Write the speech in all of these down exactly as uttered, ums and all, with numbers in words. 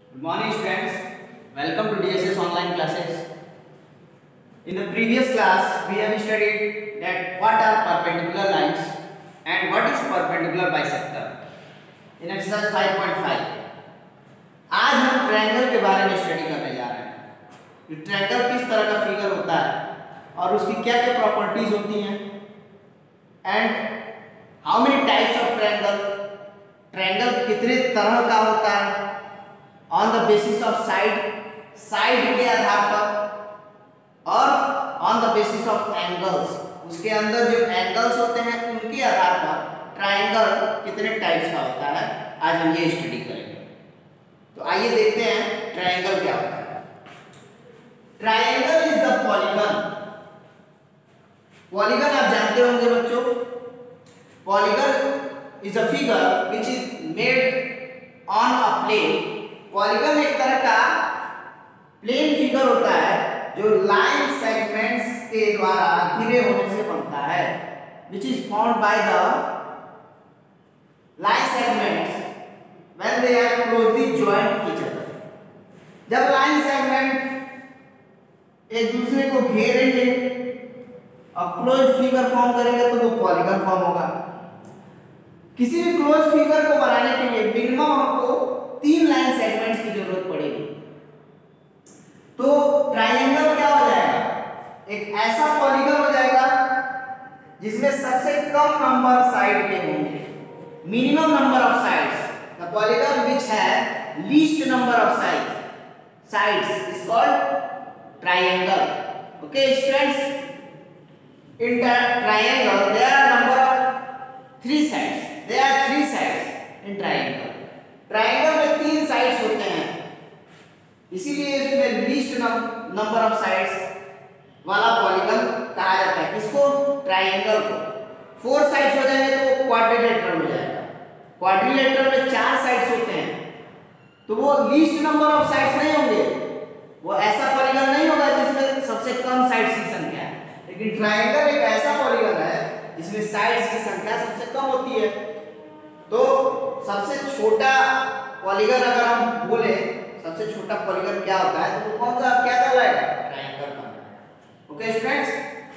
Good morning students, welcome to D S S online classes. In the previous class we have studied that what are perpendicular lines and what is perpendicular bisector. In exercise five point five आज हम triangle के बारे में study करने जा रहे हैं कि ट्रायंगल किस तरह का फिगर होता है और उसकी क्या क्या प्रॉपर्टीज होती हैं and how many types of triangle, triangle कितने तरह का होता है on the basis of side, side के आधार पर और on the basis of angles, उसके अंदर जो एंगल्स होते हैं उनके आधार पर ट्रायंगल कितने टाइप्स का होता है। आज हम ये स्टडी करेंगे। तो आइए देखते हैं ट्रायंगल क्या होता है। Triangle is the polygon. Polygon आप जानते होंगे बच्चों, polygon is a figure which is made on a plane. Polygon एक तरह का प्लेन फिगर होता है जो लाइन सेगमेंट्स के द्वारा घिरे होने से बनता है, which is formed by the line segments when they are closely joined each other। जब लाइन सेगमेंट एक दूसरे को घेरेंगे और क्लोज फिगर फॉर्म करेंगे तो वो पॉलीगन फॉर्म होगा। किसी भी क्लोज फिगर को बनाने के लिए मिनिमम हमको तीन लाइन सेगमेंट्स की जरूरत पड़ेगी। तो ट्रायंगल क्या हो जाएगा, एक ऐसा पॉलीगन हो जाएगा जिसमें सबसे कम नंबर साइड के होंगे, minimum number of sides. The polygon which has least number of sides sides is called triangle. Okay students, in triangle there are number of three sides, there are three sides in triangle. Triangle में तीन sides होते हैं, इसीलिए इसमें least number of sides वाला polygon कहा जाता है। किसको? ट्रायंगल को। फोर साइड्स हो जाएंगे तो वो क्वाड्रिलेटरल हो जाएगा। क्वाड्रिलेटरल में चार साइड्स होते हैं तो वो लीस्ट नंबर ऑफ साइड्स नहीं होंगे, वो ऐसा पॉलीगन नहीं होगा जिसमें सबसे कम साइड्स की संख्या है। लेकिन ट्रायंगल एक ऐसा पॉलीगन है जिसमें साइड्स की संख्या सबसे कम होती है। तो सबसे छोटा पॉलीगन अगर हम बोले, सबसे छोटा पॉलीगन क्या होता है तो वो कौन सा क्या कहलाएगा? ट्रायंगल का। ओके स्टूडेंट्स,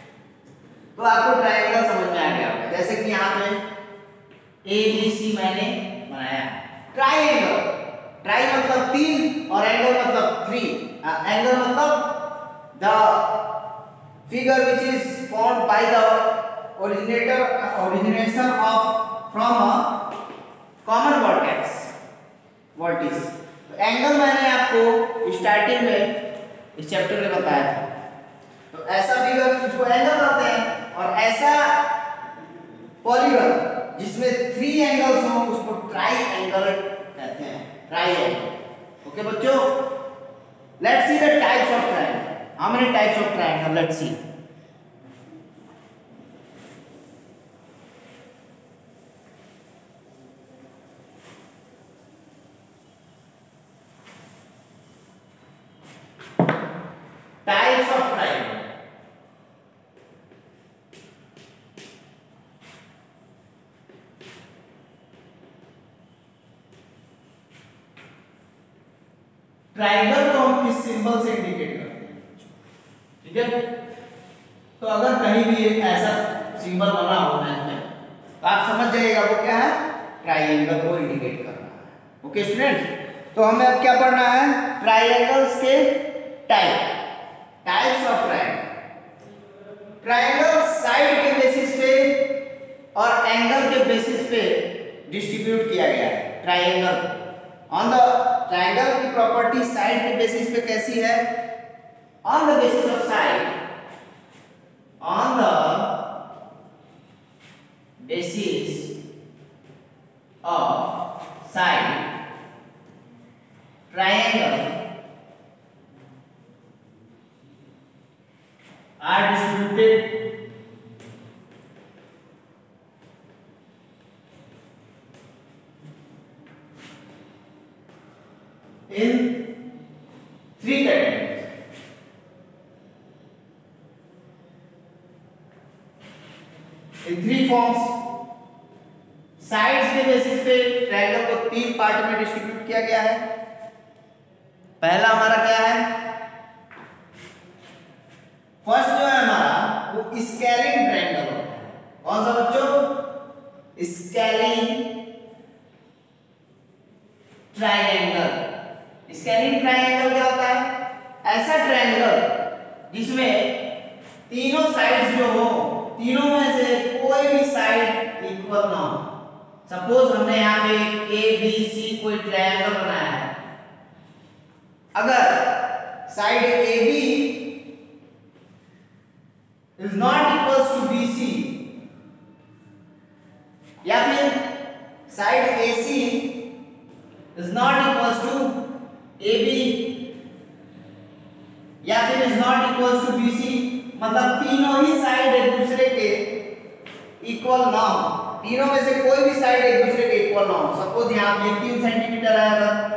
तो आपको ट्रायंगल समझ में आ गया होगा। जैसे कि यहाँ पे ए बी सी मैंने बनाया। ट्रायंगल, ट्राई मतलब तीन और एंगल मतलब थ्री। एंगल मतलब the figure which is formed by the originator origination of from a common vertex vertices. तो एंगल मैंने आपको स्टार्टिंग में इस चैप्टर में बताया था। तो ऐसा फिगर जिसको एंगल कहते हैं और ऐसा पॉलीगन जिसमें थ्री एंगल्स हों उसको ट्राई एंगल कहते हैं, ट्राई एंगल। ओके बच्चों, let's see the types of triangle. How many types of triangle? Let's see. Types of triangle. Triangle को हम किस सिंबल से इंडिकेट करते हैं? ठीक है, तो अगर कहीं भी एक ऐसा सिंबल बना हो मैथ में तो आप समझ जाइएगा वो क्या है, ट्रायंगल को इंडिकेट कर रहा है। ओके स्टूडेंट्स, तो हमें अब क्या पढ़ना है? ट्रायंगल्स के type, types of triangle. Triangle side के बेसिस पे और एंगल के बेसिस पे डिस्ट्रीब्यूट किया गया है। ट्रायंगल ऑन द ट्रायंगल की प्रॉपर्टी साइड के बेसिस पे कैसी है? On the basis of side, on the basis of side triangle are distributed in three categories. In three forms. Sides के बेसिस पे ट्रायंगल को तीन पार्ट में डिस्ट्रीब्यूट किया गया है। पहला हमारा क्या है, फर्स्ट जो है हमारा वो स्केलिंग ट्रायंगल होता है। कौन सा बच्चों, स्केलिंग ट्रायंगल। स्केलिंग ट्रायंगल क्या होता है, ऐसा ट्रायंगल जिसमें तीनों साइड्स जो हो, तीनों में से कोई भी साइड इक्वल ना हो। सपोज हमने यहाँ पे ए बी सी कोई ट्रायंगल बनाया है, अगर side A B is not equals to B C, या फिर side A C is not equals to A B, या फिर is not equals to B C, मतलब तीनों ही साइड एक दूसरे के इक्वल ना हो, तीनों में से कोई भी साइड एक दूसरे के इक्वल ना हो। सपोज यहाँ पे तीन सेंटीमीटर है, अगर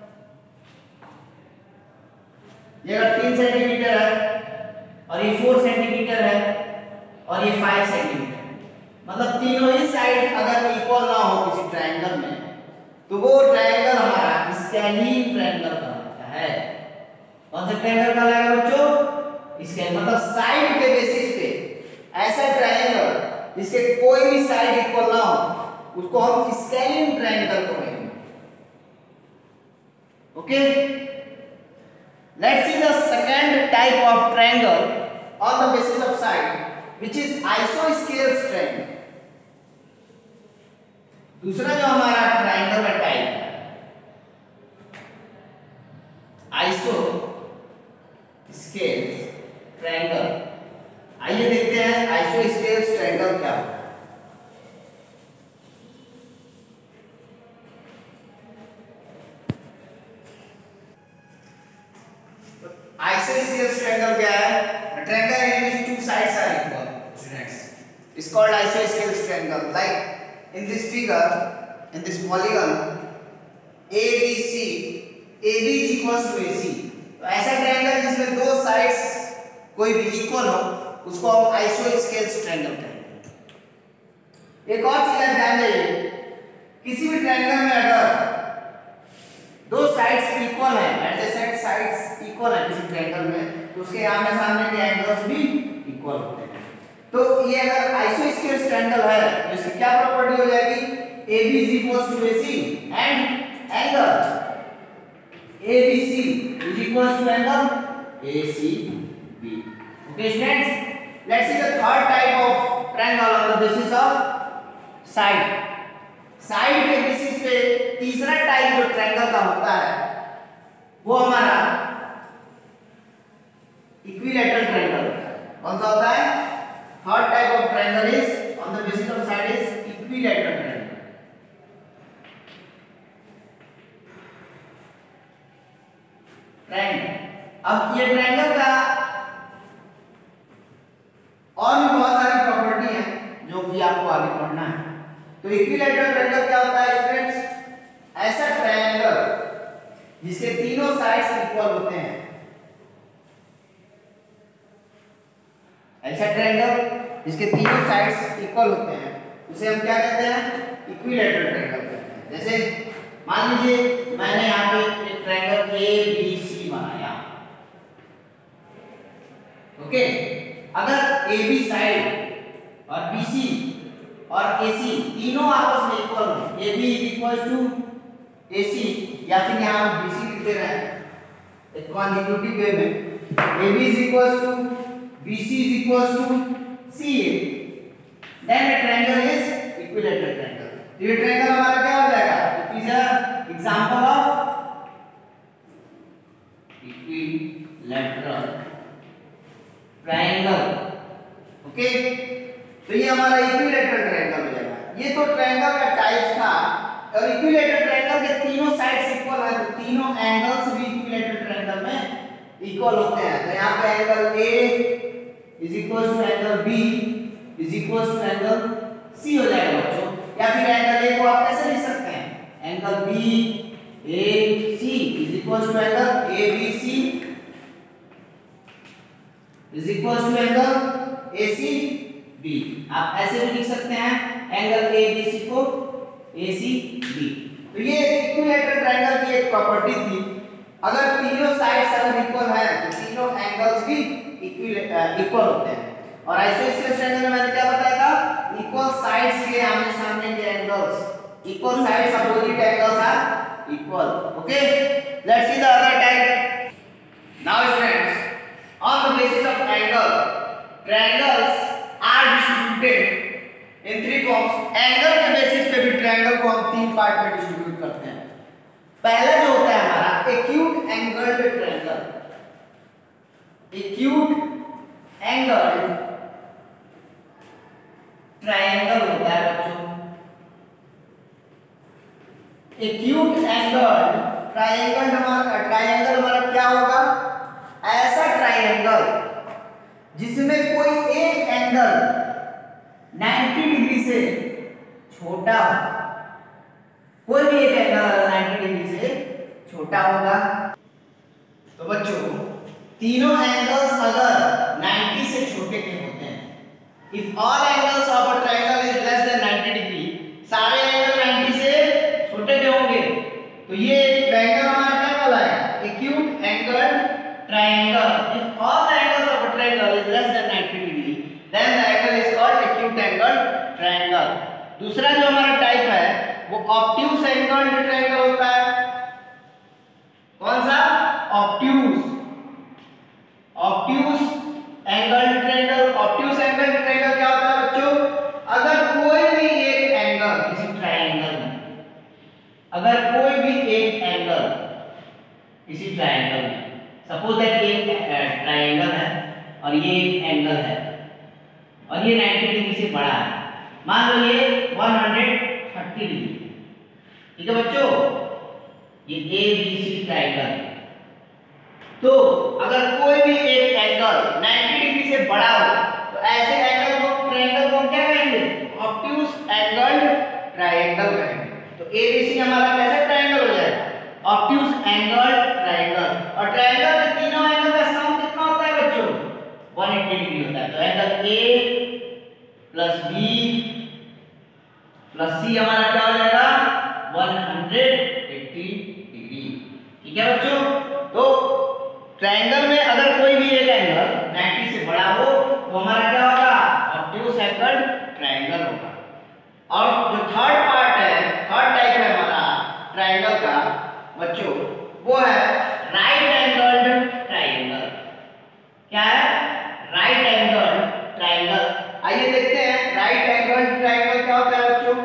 ये अगर तीन सेंटीमीटर है और ये फोर सेंटीमीटर है और ये फाइव सेंटीमीटर, मतलब तीनों ही साइड अगर इक्वल ना हो किसी ट्रायंगल में, तो वो ट्रायंगल हमारा स्केलिंग ट्रायंगल कहलाता है। कौन सा ट्रायंगल कहलाएगा बच्चों, इसके मतलब साइड के बेसिस पे ऐसा ट्रायंगल जिसके कोई भी साइड इक्वल ना हो, उसको हम स्केलिंग ट्रायंगल कहेंगे। Okay, let's see the second type of triangle on the basis of side, which is isosceles triangle. दूसरा जो हमारा ट्रायंगल का टाइप है आइसो स्केल्स ट्रायंगल। आइए देखते हैं आइसोस्केल्स ट्रायंगल क्या है। आइसोस्केल्स ट्रायंगल क्या है, a triangle in which two sides are equal, students, is called isosceles triangle. Like in this figure, in this polygon A B C, A B is equals to A C, तो ऐसा triangle जिसमें दो sides कोई भी equal हो, उसको हम isosceles triangle कहेंगे। एक और चीज ध्यान दीजिए, किसी भी ट्रायंगल में अगर दो साइड्स इक्वल है, एडजेसेंट साइड्स इक्वल है किसी ट्रायंगल में, तो उसके आमने सामने के एंगल्स भी इक्वल होते हैं। तो ये अगर आइसोस्केल्स ट्रायंगल है तो इसकी क्या प्रॉपर्टी हो जाएगी, A B is equals to A C and angle A B C is equals to angle A C B. Okay students, let's see the third type of triangle on the basis of side. Side के basis पे तीसरा type जो triangle का होता है वो हमारा equilateral triangle होता है। कौन सा होता है, third type of triangle is on the basis of side is equilateral triangle. Triangle, अब ये ट्रायंगल का और भी बहुत सारी प्रॉपर्टी है जो कि आपको आगे पढ़ना है। तो इक्विलैटरल ट्रायंगल क्या होता है स्टूडेंट्स, ऐसा ट्रायंगल जिसके तीनों साइड्स इक्वल होते हैं, ऐसा ट्रायंगल जिसके तीनों साइड्स इक्वल होते हैं उसे हम क्या कहते हैं, इक्विलैटरल ट्रायंगल कहते हैं। जैसे मान लीजिए मैंने यहाँ पे एक ट्रायंगल ए बी सी बनाया, ओके, अगर ए बी साइड और बी सी और A C तीनों आपस में इक्वल हो, A B is equals to A C, या फिर यहाँ हम B C लिख दे रहे हैं एक कॉन्जिक्यूटिव वे में, A B is equals to B C is equals to C A, then a triangle is equilateral triangle। तो ये ट्रायंगल हमारा क्या हो जाएगा, it is a example of equilateral triangle. Okay, तो ये हमारा इक्विलैटरल ट्रायंगल हो जाएगा। ये तो ट्रायंगल का टाइप्स था, और इक्विलैटरल ट्रायंगल के तीनों साइड्स इक्वल है तो तीनों एंगल्स भी इक्विलैटरल ट्रायंगल में इक्वल होते हैं। तो यहाँ पे angle A is equal to angle B is equal to angle C हो जाएगा बच्चों। या फिर एंगल A को आप कैसे लिख सकते हैं, angle B A C is equal to angle A B C is equal to angle A C B। आप ऐसे भी लिख सकते हैं एंगल A B C को A C B। तो ये इक्विलैटरल ट्रायंगल की एक प्रॉपर्टी थी अगर तीनों साइड्स अगर इक्वल है तो तीनों एंगल्स भी इक्वल होते हैं। और आइसोसेलेस ट्रायंगल में मैंने क्या बताया था, इक्वल साइड्स के आमने सामने के angles, equal sides opposite angles are equal. Okay, let's see the other type. Now students, on the basis of angle, triangles are distributed in three forms। Angle के बेसिस पे भी ट्रायंगल को हम तीन पार्ट में डिस्ट्रीब्यूट करते हैं। पहला जो होता है हमारा acute angled triangle, acute angled triangle होता है बच्चों। एक्यूट एंगल्ड ट्रायंगल हमारा ट्रायंगल हमारा क्या होगा, ऐसा ट्रायंगल जिसमें कोई एक एंगल नब्बे डिग्री से छोटा हो, कोई भी एक एंगल नब्बे डिग्री से छोटा होगा। तो बच्चों तीनों एंगल्स अगर नब्बे से छोटे के होते हैं, if all angles of a triangle is less than नब्बे डिग्री, सारे एंगल नब्बे से छोटे के होंगे, तो ये ट्रायंगल हमारा क्या कहलाएगा, acute angle triangle। If all the angles of a triangle is less than ninety degree, then the angle is called acute angled triangle। दूसरा जो हमारा टाइप है वो obtuse angled triangle होता है। कौन सा, obtuse obtuse angled triangle। obtuse angled triangle क्या होता है बच्चों, अगर कोई भी एक एंगल किसी ट्रायंगल में, अगर कोई भी एक एंगल किसी ट्रायंगल में, सपोज दैट ये ट्रायंगल है और ये एक एंगल है और ये नब्बे डिग्री से बड़ा है, मान लो ये एक सौ तीस डिग्री, ठीक है बच्चों, ये ए बी सी ट्रायंगल। तो अगर कोई भी एक एंगल नब्बे डिग्री से बड़ा हो तो ऐसे एंगल को ट्रायंगल को हम क्या कहेंगे, ऑब्ट्यूज एंगल्ड ट्रायंगल कहेंगे। तो ए बी सी हमारा कैसा ट्रायंगल हो जाएगा, ऑब्ट्यूज एंगल्ड ट्रायंगल। और ट्रायंगल में तीनों एंगल का सम कितना होता है बच्चों, एक सौ अस्सी डिग्री होता है। तो angle A plus B plus C हमारा क्या हो जाएगा, एक सौ अस्सी डिग्री। ठीक है बच्चों, तो ट्रायंगल में अगर कोई भी एक एंगल नब्बे से बड़ा हो तो हमारा क्या होगा, ऑब्ट्यूज एंगल्ड ट्रायंगल होगा। और जो थर्ड पार्ट है, थर्ड टाइप है हमारा ट्रायंगल का बच्चों, वो है राइट एंगल्ड ट्रायंगल। क्या है, राइट एंगल्ड ट्रायंगल। आइए देखते हैं राइट एंगल्ड ट्रायंगल क्या होता है बच्चों।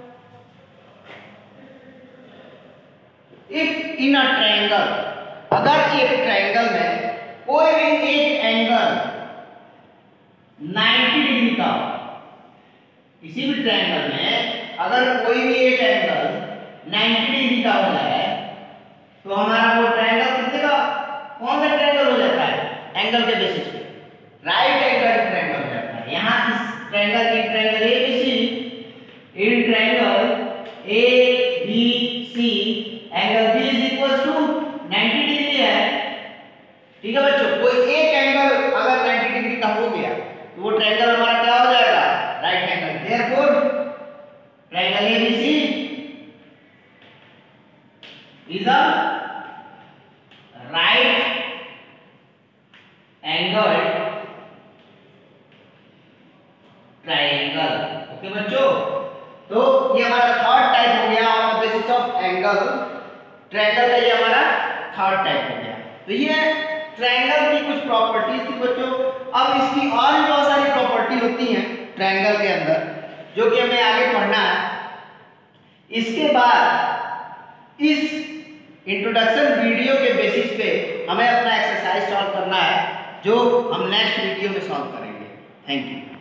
इफ इन अ ट्रायंगल, अगर एक ट्रायंगल में कोई भी एक एंगल नब्बे डिग्री का, किसी भी ट्रायंगल में अगर कोई भी एक एंगल नब्बे डिग्री का हो जाए तो हमारा वो ट्रायंगल कितने का, कौन सा ट्रायंगल हो जाता है, एंगल के बेसिस पे राइट एंगल ट्रायंगल हो जाता है। यहाँ इस ट्रायंगल की triangle A B C, in triangle A B C angle B is equal to नब्बे डिग्री है। ठीक है बच्चों, कोई एक एंगल अगर नब्बे डिग्री का हो गया तो वो ट्रायंगल हमारा क्या हो जाएगा, right angle. Therefore triangle A B C is a right angled triangle। Okay बच्चों, तो ये हमारा थर्ड टाइप हो गया on the basis of angle triangle का, ये हमारा थर्ड टाइप हो गया। तो ये ट्रायंगल की कुछ प्रॉपर्टीज थी बच्चों। अब इसकी और भी बहुत सारी प्रॉपर्टी होती हैं ट्रायंगल के अंदर, जो कि हमें आगे पढ़ना है। इसके बाद इस इंट्रोडक्शन वीडियो के बेसिस पे हमें अपना एक्सरसाइज सॉल्व करना है, जो हम नेक्स्ट वीडियो में सॉल्व करेंगे। Thank you.